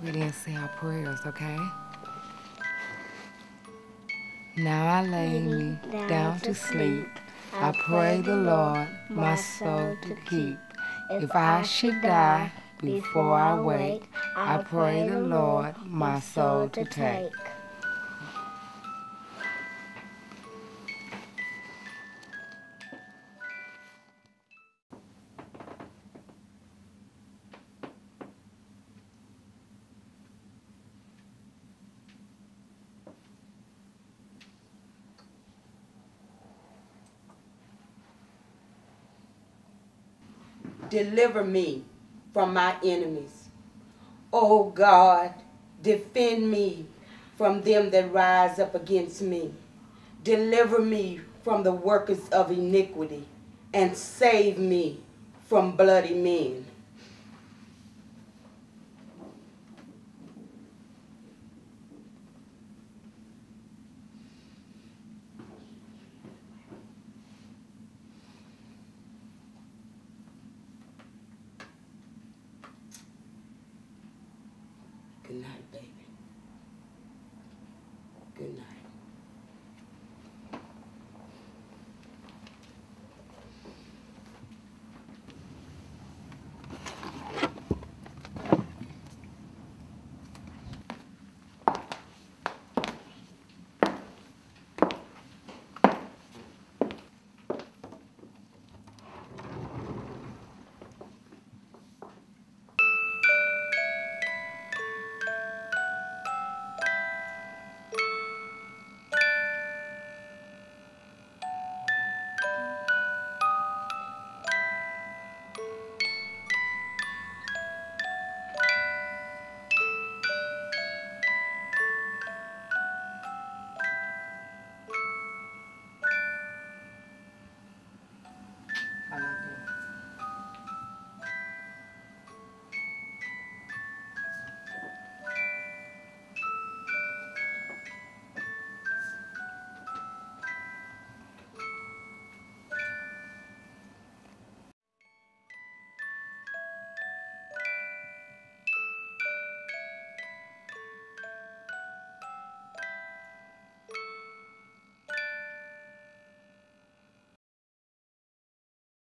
sweetie, and say our prayers, okay? Now I lay me down to sleep. I pray the Lord my soul to keep. If I should die before I wake, I pray the Lord my soul to take. Deliver me from my enemies. O God, defend me from them that rise up against me. Deliver me from the workers of iniquity, and save me from bloody men.